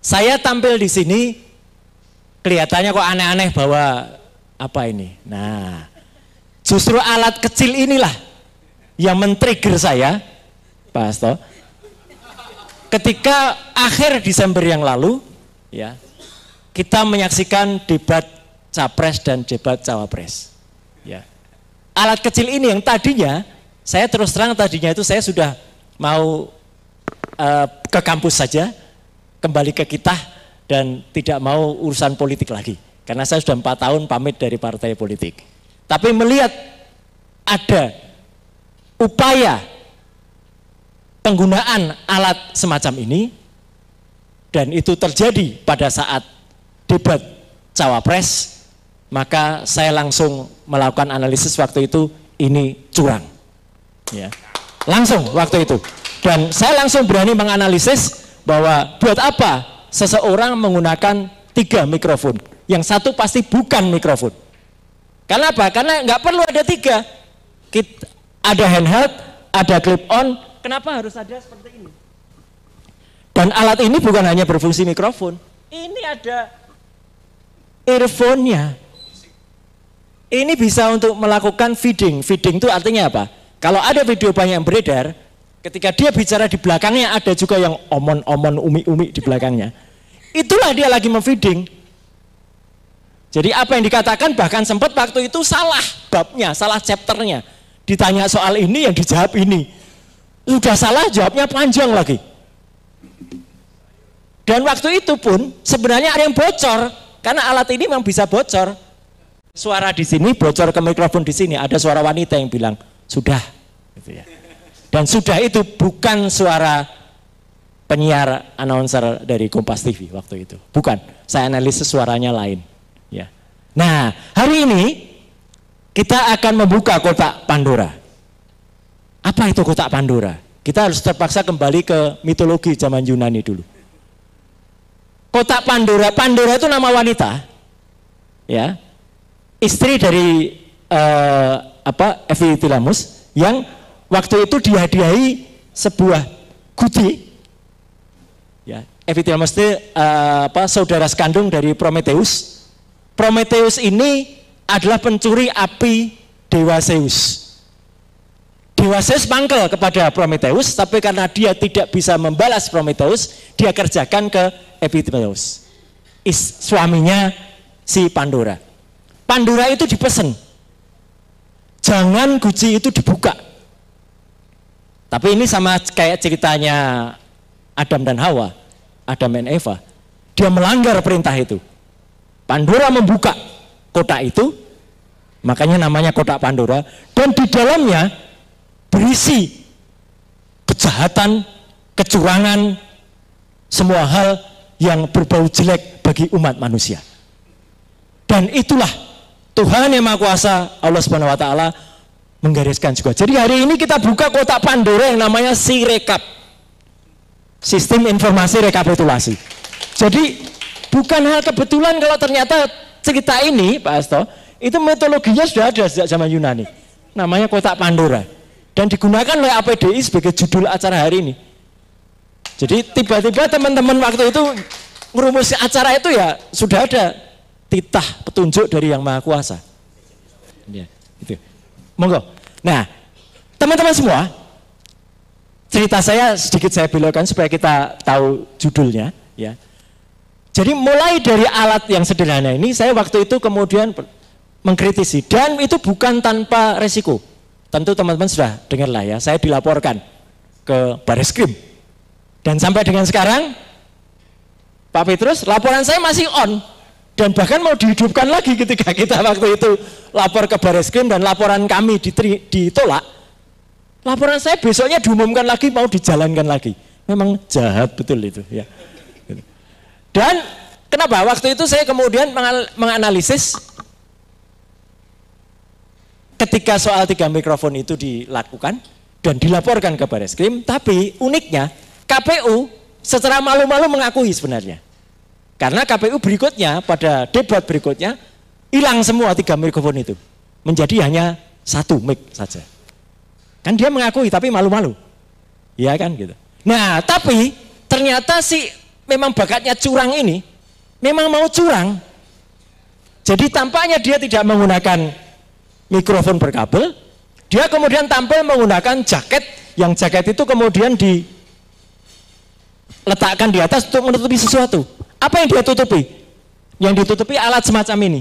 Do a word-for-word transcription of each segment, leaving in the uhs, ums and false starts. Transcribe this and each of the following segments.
Saya tampil di sini kelihatannya kok aneh-aneh bahwa apa ini. Nah, justru alat kecil inilah yang men-trigger saya, Pak Hasto. Ketika akhir Desember yang lalu, ya, kita menyaksikan debat Capres dan debat Cawapres. Ya. Alat kecil ini yang tadinya, saya terus terang tadinya itu saya sudah mau uh, ke kampus saja, kembali ke kita dan tidak mau urusan politik lagi. Karena saya sudah empat tahun pamit dari partai politik. Tapi melihat ada upaya penggunaan alat semacam ini, dan itu terjadi pada saat debat Cawapres, maka saya langsung melakukan analisis waktu itu, ini curang. Ya. Langsung waktu itu. Dan saya langsung berani menganalisis bahwa buat apa seseorang menggunakan tiga mikrofon. Yang satu pasti bukan mikrofon. Karena apa? Karena nggak perlu ada tiga. Kita, ada handheld, ada clip on. Kenapa harus ada seperti ini? Dan alat ini bukan hanya berfungsi mikrofon. Ini ada earphone-nya. Ini bisa untuk melakukan feeding. Feeding itu artinya apa? Kalau ada video banyak yang beredar, ketika dia bicara di belakangnya ada juga yang omon-omon umi-umi di belakangnya. Itulah dia lagi memfeeding. Jadi apa yang dikatakan bahkan sempat waktu itu salah babnya, salah chapternya. Ditanya soal ini yang dijawab ini. Sudah salah jawabnya panjang lagi. Dan waktu itu pun sebenarnya ada yang bocor. Karena alat ini memang bisa bocor. Suara di sini bocor ke mikrofon di sini. Ada suara wanita yang bilang, sudah. Gitu ya. Dan sudah itu bukan suara penyiar announcer dari Kompas T V waktu itu. Bukan. Saya analisis suaranya lain. Ya. Nah, hari ini kita akan membuka kotak Pandora. Apa itu kotak Pandora? Kita harus terpaksa kembali ke mitologi zaman Yunani dulu. Kotak Pandora, Pandora itu nama wanita, ya, istri dari uh, apa Ephialtes yang waktu itu dihadiahi sebuah guti, ya. Ephialtes itu uh, apa saudara sekandung dari Prometheus. Prometheus ini adalah pencuri api Dewa Zeus. Dewa Zeus mangkel kepada Prometheus, tapi karena dia tidak bisa membalas Prometheus, dia kerjakan ke Ephialtes, is suaminya si Pandora. Pandora itu dipesan, jangan guci itu dibuka. Tapi ini sama kayak ceritanya Adam dan Hawa, Adam dan Eva. Dia melanggar perintah itu. Pandora membuka kotak itu, makanya namanya kotak Pandora. Dan di dalamnya berisi kejahatan, kecurangan, semua hal yang berbau jelek bagi umat manusia. Dan itulah Tuhan yang Maha Kuasa, Allah Subhanahu wa taala menggariskan juga. Jadi hari ini kita buka kotak Pandora yang namanya Sirekap. Sistem informasi rekapitulasi. Jadi bukan hal kebetulan kalau ternyata cerita ini, Pak Hasto, itu metodologinya sudah ada sejak zaman Yunani. Namanya kotak Pandora. Dan digunakan oleh A P D I sebagai judul acara hari ini. Jadi tiba-tiba teman-teman waktu itu merumuskan acara itu ya sudah ada titah petunjuk dari Yang Maha Kuasa. Ya, itu. Monggo. Nah, teman-teman semua, cerita saya sedikit saya belokkan supaya kita tahu judulnya, ya. Jadi mulai dari alat yang sederhana ini, saya waktu itu kemudian mengkritisi, dan itu bukan tanpa resiko. Tentu teman-teman sudah dengar lah ya, saya dilaporkan ke Bareskrim. Dan sampai dengan sekarang, Pak Petrus, laporan saya masih on. Dan bahkan mau dihidupkan lagi ketika kita waktu itu lapor ke Bareskrim dan laporan kami ditolak. Laporan saya besoknya diumumkan lagi, mau dijalankan lagi. Memang jahat betul itu ya. Dan kenapa? Waktu itu saya kemudian menganalisis ketika soal tiga mikrofon itu dilakukan dan dilaporkan ke Bareskrim, tapi uniknya K P U secara malu-malu mengakui sebenarnya. Karena K P U berikutnya pada debat berikutnya hilang semua tiga mikrofon itu. Menjadi hanya satu mic saja. Kan dia mengakui tapi malu-malu. Iya kan gitu. Nah, tapi ternyata si memang bakatnya curang ini, memang mau curang. Jadi tampaknya dia tidak menggunakan mikrofon berkabel, dia kemudian tampil menggunakan jaket, yang jaket itu kemudian diletakkan di atas untuk menutupi sesuatu. Apa yang dia tutupi? Yang ditutupi alat semacam ini.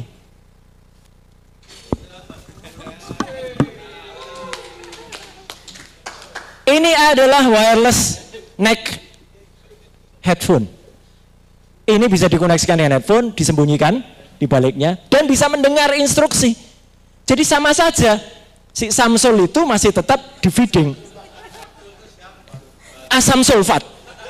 Ini adalah wireless neck headphone. Ini bisa dikoneksikan dengan headphone, disembunyikan di baliknya, dan bisa mendengar instruksi. Jadi sama saja, si Samsul itu masih tetap di feeding asam sulfat,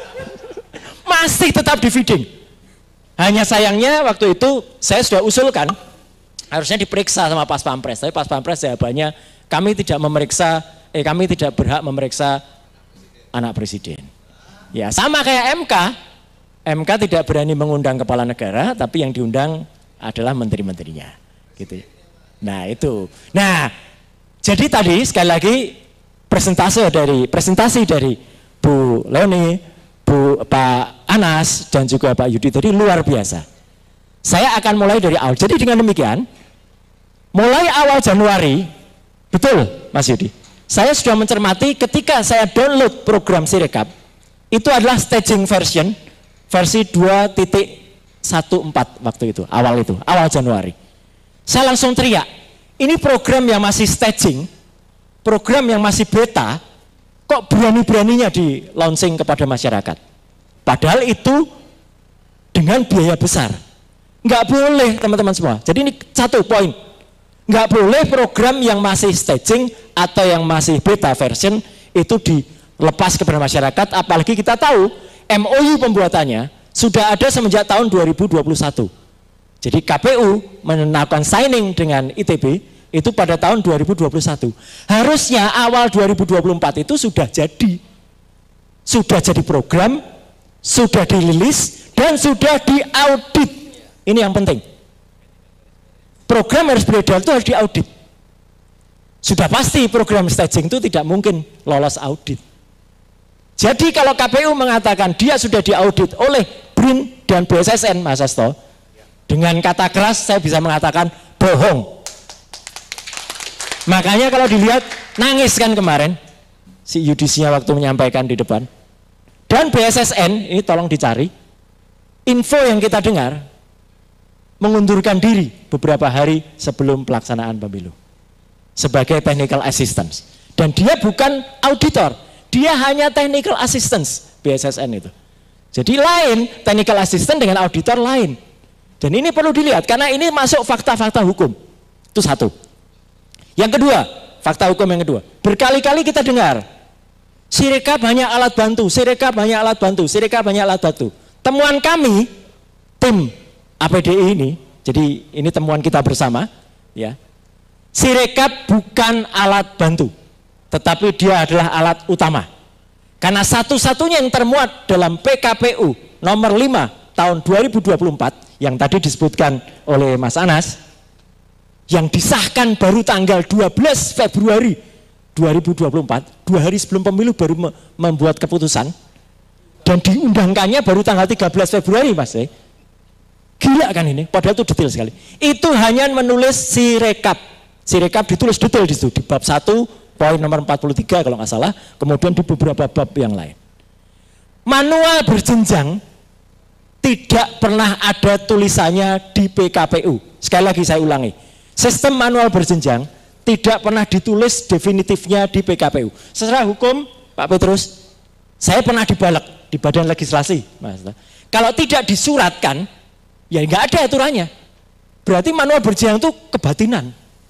masih tetap di feeding. Hanya sayangnya waktu itu saya sudah usulkan, harusnya diperiksa sama Pas Pampres, tapi Pas Pampres jawabannya, kami tidak memeriksa, eh kami tidak berhak memeriksa anak presiden. Ya sama kayak M K, M K tidak berani mengundang kepala negara, tapi yang diundang adalah menteri-menterinya, gitu. Nah itu, nah jadi tadi sekali lagi presentasi dari presentasi dari Bu Leoni, Bu Pak Anas dan juga Pak Yudi tadi luar biasa. Saya akan mulai dari awal. Jadi dengan demikian, mulai awal Januari, betul Mas Yudi, saya sudah mencermati ketika saya download program Sirekap, itu adalah staging version, versi dua titik empat belas waktu itu, awal itu, awal Januari. Saya langsung teriak, ini program yang masih staging, program yang masih beta, kok berani-beraninya di launching kepada masyarakat. Padahal itu dengan biaya besar. Nggak boleh teman-teman semua. Jadi ini satu poin. Nggak boleh program yang masih staging atau yang masih beta version itu dilepas kepada masyarakat. Apalagi kita tahu M O U pembuatannya sudah ada semenjak tahun dua ribu dua puluh satu. Jadi K P U melakukan signing dengan I T B itu pada tahun dua ribu dua puluh satu. Harusnya awal dua ribu dua puluh empat itu sudah jadi. Sudah jadi program, sudah dirilis, dan sudah diaudit. Ini yang penting. Program harus beredar itu harus diaudit. Sudah pasti program staging itu tidak mungkin lolos audit. Jadi kalau K P U mengatakan dia sudah diaudit oleh B R I N dan B S S N, Mas Hasto, dengan kata keras saya bisa mengatakan bohong. Makanya kalau dilihat nangis kan kemarin si Yudisinya waktu menyampaikan di depan. Dan B S S N ini tolong dicari, info yang kita dengar mengundurkan diri beberapa hari sebelum pelaksanaan pemilu sebagai technical assistance. Dan dia bukan auditor, dia hanya technical assistance B S S N itu. Jadi lain, technical assistant dengan auditor lain. Dan ini perlu dilihat karena ini masuk fakta-fakta hukum. Itu satu. Yang kedua, fakta hukum yang kedua. Berkali-kali kita dengar Sirekap hanya alat bantu, Sirekap hanya alat bantu, Sirekap hanya alat bantu. Temuan kami, tim A P D I ini, jadi ini temuan kita bersama, ya. Sirekap bukan alat bantu, tetapi dia adalah alat utama. Karena satu-satunya yang termuat dalam P K P U nomor lima tahun dua ribu dua puluh empat yang tadi disebutkan oleh Mas Anas, yang disahkan baru tanggal dua belas Februari dua ribu dua puluh empat, dua hari sebelum pemilu baru membuat keputusan, dan diundangkannya baru tanggal tiga belas Februari, Mas. Eh. Gila kan ini, padahal itu detail sekali. Itu hanya menulis Sirekap. Sirekap ditulis detail di situ, di bab satu, poin nomor empat puluh tiga kalau nggak salah, kemudian di beberapa bab yang lain. Manual berjenjang tidak pernah ada tulisannya di P K P U. Sekali lagi saya ulangi, sistem manual berjenjang tidak pernah ditulis definitifnya di P K P U. Secara hukum, Pak Petrus, saya pernah dibalek di Badan Legislasi, Mas. Kalau tidak disuratkan, ya nggak ada aturannya. Berarti manual berjenjang itu kebatinan.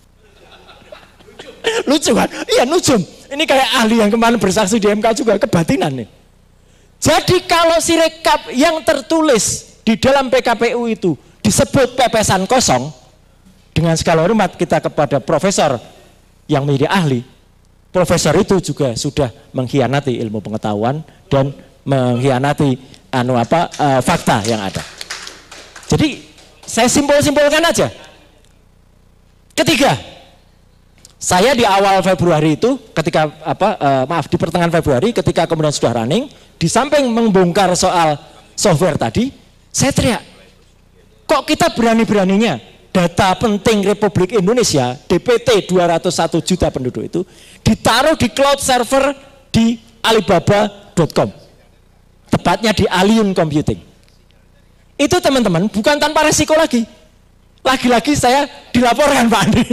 Lucu kan? Iya, nujum. Ini kayak ahli yang kemarin bersaksi di M K juga, kebatinan nih. Jadi kalau Sirekap yang tertulis di dalam P K P U itu disebut pepesan kosong, dengan segala hormat kita kepada profesor yang menjadi ahli, profesor itu juga sudah mengkhianati ilmu pengetahuan dan mengkhianati anu apa uh, fakta yang ada. Jadi saya simpul-simpulkan aja. Ketiga, saya di awal Februari itu, ketika apa uh, maaf di pertengahan Februari, ketika kemudian sudah running, di samping membongkar soal software tadi, saya teriak, kok kita berani-beraninya data penting Republik Indonesia, D P T dua ratus satu juta penduduk itu, ditaruh di cloud server di alibaba dot com, tepatnya di Allium Computing. Itu teman-teman bukan tanpa resiko lagi. Lagi-lagi saya dilaporkan Pak Andi.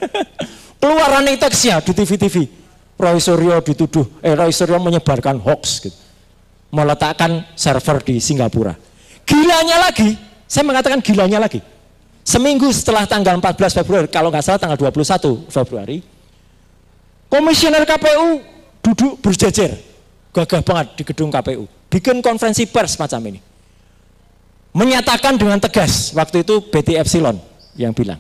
Keluar running text-nya di T V-T V. Roy Suryo dituduh, eh Roy Suryo menyebarkan hoax gitu. Meletakkan server di Singapura. Gilanya lagi, saya mengatakan gilanya lagi. Seminggu setelah tanggal empat belas Februari, kalau nggak salah tanggal dua puluh satu Februari, komisioner K P U duduk berjejer, gagah banget di gedung K P U, bikin konferensi pers macam ini. Menyatakan dengan tegas, waktu itu B T Epsilon yang bilang,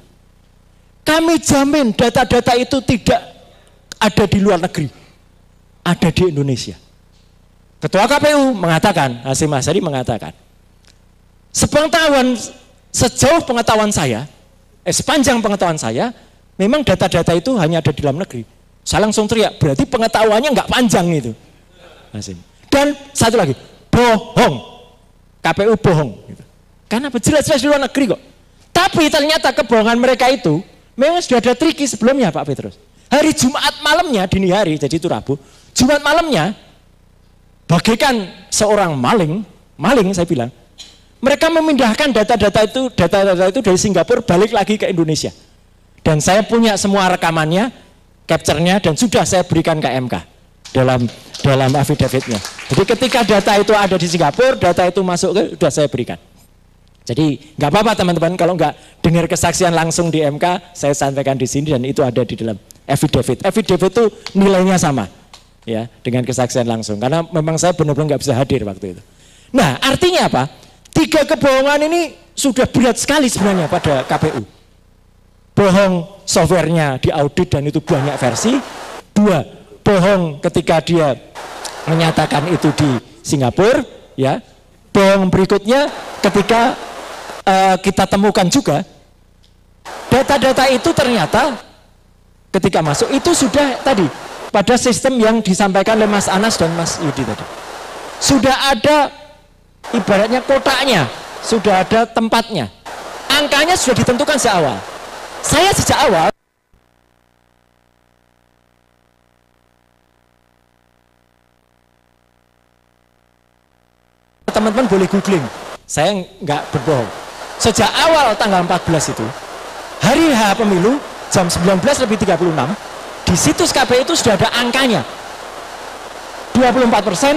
kami jamin data-data itu tidak ada di luar negeri, ada di Indonesia. Ketua K P U mengatakan, Hasyim Asyari mengatakan, sepengetahuan, sejauh pengetahuan saya, eh, sepanjang pengetahuan saya, memang data-data itu hanya ada di dalam negeri. Saya langsung teriak, berarti pengetahuannya nggak panjang itu. Hasyim. Dan satu lagi, bohong, K P U bohong. Karena jelas-jelas di luar negeri kok. Tapi ternyata kebohongan mereka itu memang sudah ada triki sebelumnya Pak Petrus. Hari Jumat malamnya, dini hari, jadi itu Rabu, Jumat malamnya, bagaikan seorang maling, maling saya bilang, mereka memindahkan data-data itu, data-data itu dari Singapura balik lagi ke Indonesia. Dan saya punya semua rekamannya, capture-nya, dan sudah saya berikan ke M K dalam dalam affidavit-nya. Jadi ketika data itu ada di Singapura, data itu masuk ke, sudah saya berikan. Jadi nggak apa-apa teman-teman kalau nggak dengar kesaksian langsung di M K, saya sampaikan di sini dan itu ada di dalam affidavit. Affidavit itu nilainya sama, ya, dengan kesaksian langsung. Karena memang saya benar-benar nggak bisa hadir waktu itu. Nah, artinya apa? Tiga kebohongan ini sudah berat sekali sebenarnya pada K P U. Bohong softwarenya diaudit dan itu banyak versi. Dua, bohong ketika dia menyatakan itu di Singapura, ya. Bohong berikutnya ketika uh, kita temukan juga data-data itu ternyata ketika masuk itu sudah tadi pada sistem yang disampaikan oleh Mas Anas dan Mas Yudi tadi. Sudah ada ibaratnya kotaknya, sudah ada tempatnya. Angkanya sudah ditentukan sejak awal. Saya sejak awal teman-teman boleh googling, saya nggak berbohong. Sejak awal tanggal empat belas itu, hari H pemilu, jam sembilan belas lebih tiga puluh enam, di situs K P U itu sudah ada angkanya. dua puluh empat persen.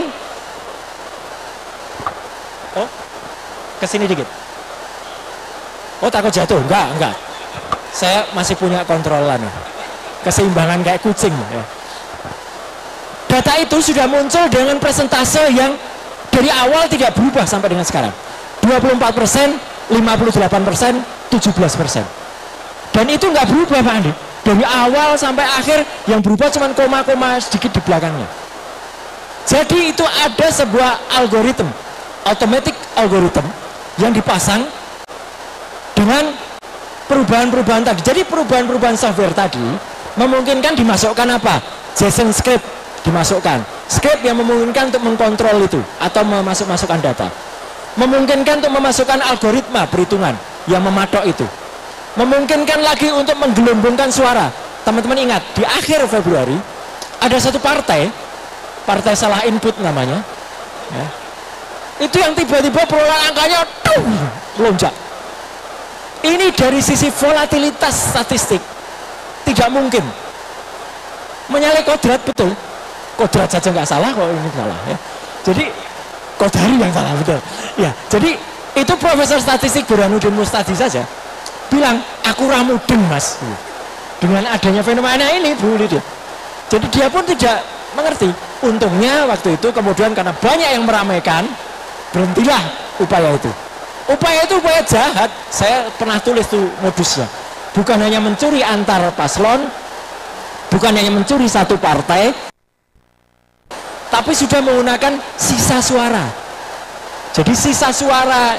Oh, kesini dikit. Oh, takut jatuh? Enggak, enggak. Saya masih punya kontrolan. Keseimbangan kayak kucing. Ya. Data itu sudah muncul dengan persentase yang dari awal tidak berubah sampai dengan sekarang. dua puluh empat persen, lima puluh delapan persen, tujuh belas persen. Dan itu nggak berubah Pak Andi. Dari awal sampai akhir yang berubah cuma koma-koma sedikit di belakangnya. Jadi itu ada sebuah algoritma, automatic algorithm yang dipasang dengan perubahan-perubahan tadi. Jadi perubahan-perubahan software tadi memungkinkan dimasukkan apa? JSON script dimasukkan. Script yang memungkinkan untuk mengkontrol itu atau memasuk-masukkan data. Memungkinkan untuk memasukkan algoritma perhitungan yang mematok itu. Memungkinkan lagi untuk menggelembungkan suara. Teman-teman ingat, di akhir Februari ada satu partai, partai salah input namanya. Ya. Itu yang tiba-tiba perolehan angkanya tuh, melonjak. Ini dari sisi volatilitas statistik tidak mungkin. Menyalahi kodrat betul. Kodrat saja nggak salah kok ini salah ya. Jadi Kodari yang salah betul. Ya, jadi itu Profesor Statistik Burhanuddin Mustadi saja bilang aku ramudeng Mas. Dengan adanya fenomena ini Bu Lydia. Jadi dia pun tidak mengerti. Untungnya waktu itu kemudian karena banyak yang meramaikan, berhentilah upaya itu. Upaya itu upaya jahat. Saya pernah tulis tuh modusnya. Bukan hanya mencuri antar paslon, bukan hanya mencuri satu partai, tapi sudah menggunakan sisa suara. Jadi sisa suara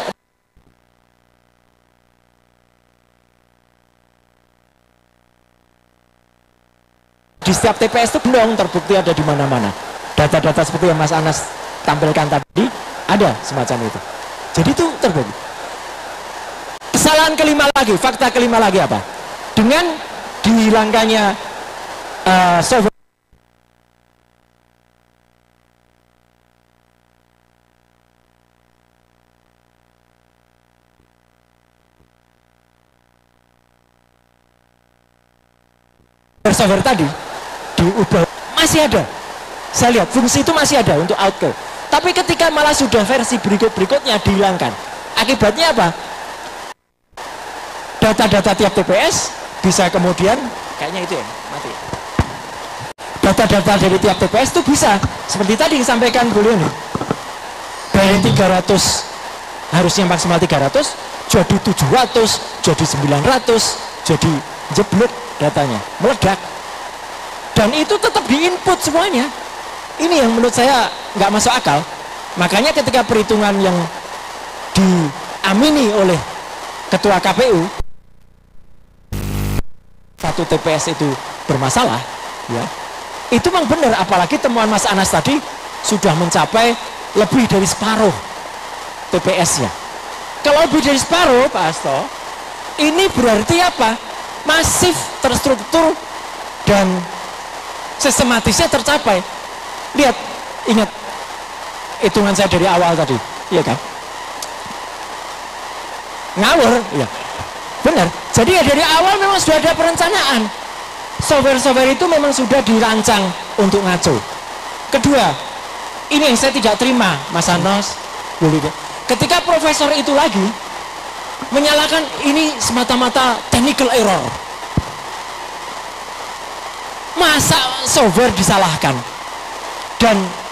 di setiap T P S itu belum terbukti ada di mana-mana. Data-data seperti yang Mas Anas tampilkan tadi ada semacam itu. Jadi itu terbagi. Kesalahan kelima lagi, fakta kelima lagi apa? Dengan dihilangkannya uh, software software tadi diubah, masih ada. Saya lihat fungsi itu masih ada untuk outcome. Tapi ketika malah sudah versi berikut-berikutnya dihilangkan, akibatnya apa? Data-data tiap T P S bisa kemudian, kayaknya itu ya, mati. Data-data dari tiap T P S itu bisa, seperti tadi disampaikan Bu Leoni, dari tiga ratus, harusnya maksimal tiga ratus, jadi tujuh ratus, jadi sembilan ratus, jadi jeblok datanya, meledak. Dan itu tetap diinput semuanya. Ini yang menurut saya nggak masuk akal. Makanya ketika perhitungan yang diamini oleh Ketua K P U, satu T P S itu bermasalah, ya, itu memang benar. Apalagi temuan Mas Anas tadi sudah mencapai lebih dari separuh T P S-nya. Kalau lebih dari separuh, Pak Hasto, ini berarti apa? Masif, terstruktur, dan sistematisnya tercapai. Lihat, ingat hitungan saya dari awal tadi, iya kan? Ngawur, iya. Benar. Jadi ya dari awal memang sudah ada perencanaan. Software-software itu memang sudah dirancang untuk ngaco. Kedua, ini yang saya tidak terima, Mas Anos, boleh. Ketika profesor itu lagi menyalahkan ini semata-mata technical error. Masa software disalahkan? Dan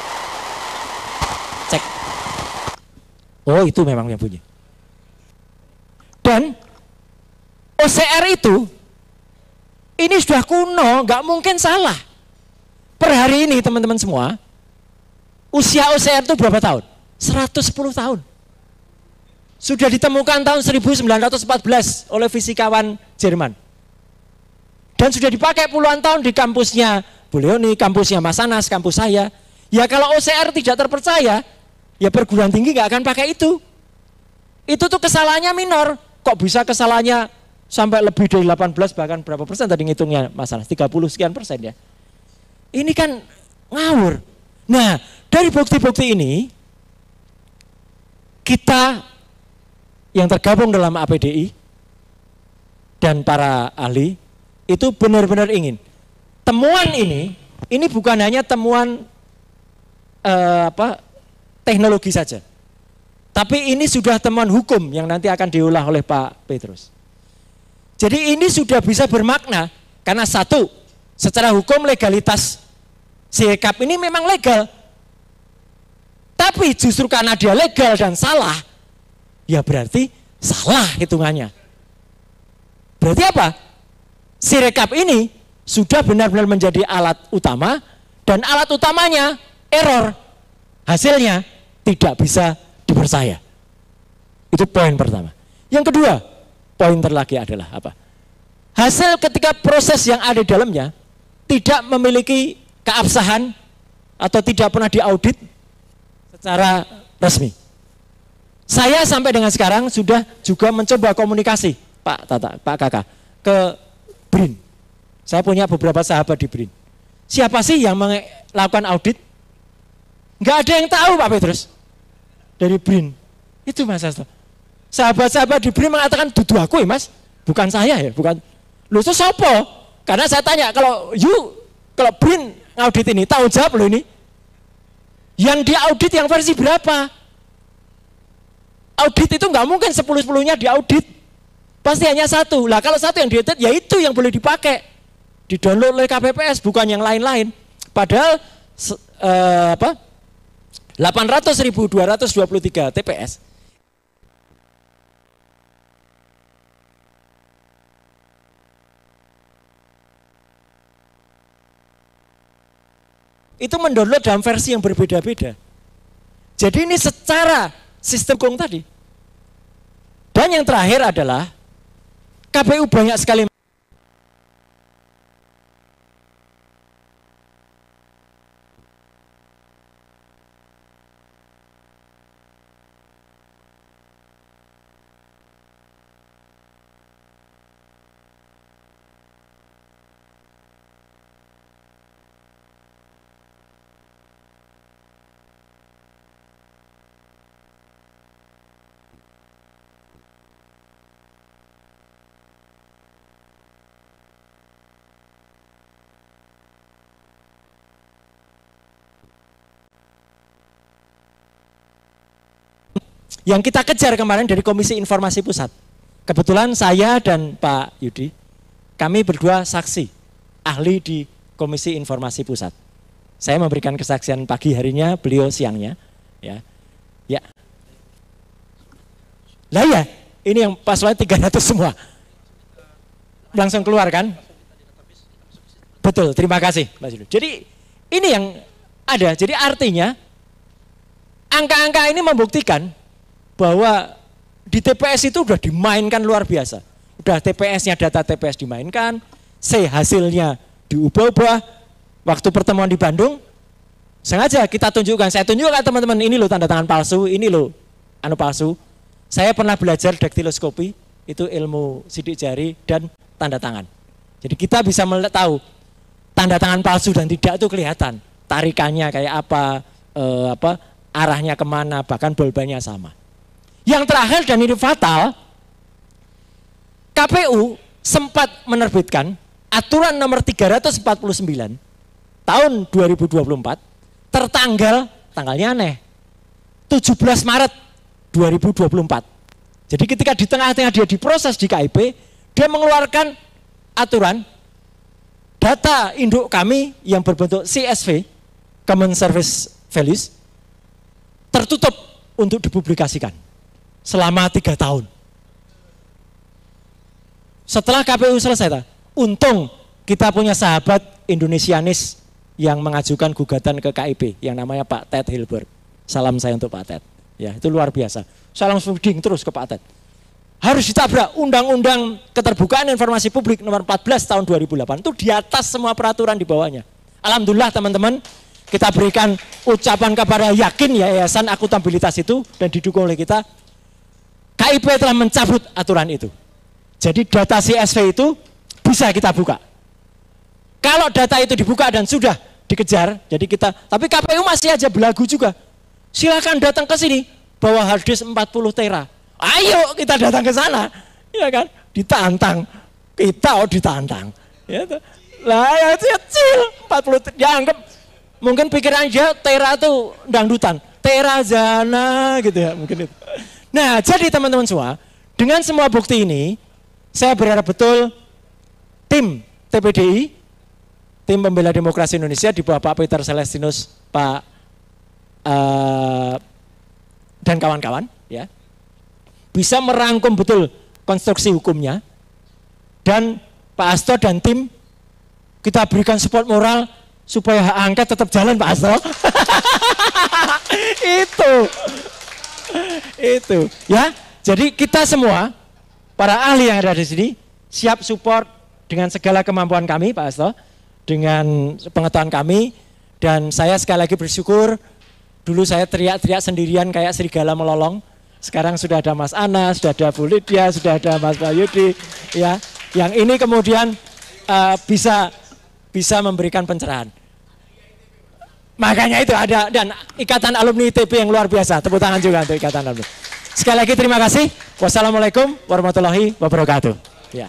cek, oh itu memang yang punya. Dan O C R itu ini sudah kuno, nggak mungkin salah. Per hari ini teman-teman semua, usia O C R itu berapa tahun? seratus sepuluh tahun. Sudah ditemukan tahun seribu sembilan ratus empat belas oleh fisikawan Jerman. Dan sudah dipakai puluhan tahun di kampusnya Bu Leoni, kampusnya Mas Anas, kampus saya. Ya kalau O C R tidak terpercaya, ya perguruan tinggi nggak akan pakai itu. Itu tuh kesalahannya minor. Kok bisa kesalahannya sampai lebih dari delapan belas, bahkan berapa persen tadi ngitungnya Mas Anas? tiga puluh sekian persen ya. Ini kan ngawur. Nah, dari bukti-bukti ini, kita yang tergabung dalam A P D I dan para ahli itu benar-benar ingin temuan ini, ini bukan hanya temuan eh, apa teknologi saja, tapi ini sudah temuan hukum yang nanti akan diolah oleh Pak Petrus. Jadi ini sudah bisa bermakna karena satu, secara hukum legalitas Sirekap ini memang legal, tapi justru karena dia legal dan salah, ya berarti salah hitungannya. Berarti apa? Sirekap ini sudah benar-benar menjadi alat utama, dan alat utamanya error, hasilnya tidak bisa dipercaya. Itu poin pertama. Yang kedua, poin terlagi adalah apa? Hasil ketika proses yang ada di dalamnya tidak memiliki keabsahan atau tidak pernah diaudit secara resmi. Saya sampai dengan sekarang sudah juga mencoba komunikasi Pak Tata, Pak Kakak ke B R I N. Saya punya beberapa sahabat di B R I N. Siapa sih yang melakukan audit? Enggak ada yang tahu Pak Petrus dari B R I N. Itu Mas Hasto. Sahabat-sahabat di B R I N mengatakan dudu aku ya Mas, bukan saya ya, bukan. Lu itu siapa? Karena saya tanya, kalau you, kalau B R I N ngaudit ini, tahu jawab lo ini. Yang diaudit yang versi berapa? Audit itu nggak mungkin sepuluh-sepuluhnya diaudit. Pasti hanya satu. Lah kalau satu yang diaudit, ya itu yang boleh dipakai. Di-download oleh K P P S, bukan yang lain-lain. Padahal eh, apa? delapan ratus ribu dua ratus dua puluh tiga T P S itu mendownload dalam versi yang berbeda-beda. Jadi ini secara sistem hukum tadi. Dan yang terakhir adalah K P U banyak sekali Yang kita kejar kemarin dari Komisi Informasi Pusat. Kebetulan saya dan Pak Yudi, kami berdua saksi, ahli di Komisi Informasi Pusat. Saya memberikan kesaksian pagi harinya, beliau siangnya. Ya, ya. Lah ya, ini yang paslon tiga ratus semua. Langsung keluar kan? Betul, terima kasih Mas Yudi. Jadi ini yang ada, jadi artinya angka-angka ini membuktikan bahwa di T P S itu sudah dimainkan luar biasa. Udah T P S-nya, data T P S dimainkan, C hasilnya diubah-ubah. Waktu pertemuan di Bandung, sengaja kita tunjukkan, saya tunjukkan teman-teman, ini loh tanda tangan palsu, ini loh anu palsu. Saya pernah belajar daktiloskopi, itu ilmu sidik jari dan tanda tangan. Jadi kita bisa melihat tahu tanda tangan palsu dan tidak itu kelihatan. Tarikannya kayak apa, eh, apa arahnya kemana, bahkan bolbannya sama. Yang terakhir dan ini fatal, K P U sempat menerbitkan aturan nomor tiga ratus empat puluh sembilan tahun dua ribu dua puluh empat tertanggal, tanggalnya aneh, tujuh belas Maret dua ribu dua puluh empat. Jadi ketika di tengah-tengah dia diproses di K I P, dia mengeluarkan aturan data induk kami yang berbentuk C S V, Common Service Values, tertutup untuk dipublikasikan selama tiga tahun. Setelah K P U selesai, untung kita punya sahabat Indonesianis yang mengajukan gugatan ke K I P yang namanya Pak Ted Hilbert. Salam saya untuk Pak Ted. Ya, itu luar biasa. Saya langsung ding terus ke Pak Ted. Harus ditabrak Undang-Undang Keterbukaan Informasi Publik nomor empat belas tahun dua ribu delapan, itu di atas semua peraturan di bawahnya. Alhamdulillah teman-teman, kita berikan ucapan kepada yakin Yayasan Akuntabilitas itu dan didukung oleh kita, K I P telah mencabut aturan itu. Jadi data C S V itu bisa kita buka. Kalau data itu dibuka dan sudah dikejar, jadi kita, tapi K P U masih aja belagu juga. Silakan datang ke sini, bawa hard disk empat puluh tera. Ayo kita datang ke sana, ya kan? Ditantang, kita oh ditantang. Ya, lah ya kecil, empat puluh, ya anggap mungkin pikiran dia tera itu dangdutan, tera jana gitu ya mungkin itu. Nah jadi teman-teman semua, dengan semua bukti ini, saya berharap betul tim T P D I, tim Pembela Demokrasi Indonesia di bawah Pak Peter Celestinus, Pak uh, dan kawan-kawan, ya, bisa merangkum betul konstruksi hukumnya, dan Pak Hasto dan tim kita berikan support moral supaya hak angket tetap jalan Pak Hasto. itu itu ya, jadi kita semua para ahli yang ada di sini siap support dengan segala kemampuan kami Pak Hasto, dengan pengetahuan kami, dan saya sekali lagi bersyukur. Dulu saya teriak-teriak sendirian kayak serigala melolong. Sekarang sudah ada Mas Anas, sudah ada Bu Lydia, sudah ada Mas Bayudi, ya. Yang ini kemudian uh, bisa bisa memberikan pencerahan. Makanya itu ada, dan Ikatan Alumni I T B yang luar biasa. Tepuk tangan juga untuk Ikatan Alumni. Sekali lagi terima kasih. Wassalamualaikum warahmatullahi wabarakatuh. Ya.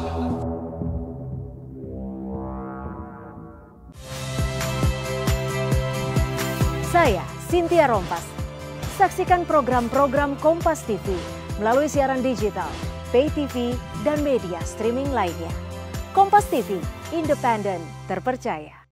Saya Cynthia Rompas. Saksikan program-program Kompas T V melalui siaran digital, pay T V, dan media streaming lainnya. Kompas T V, independen, terpercaya.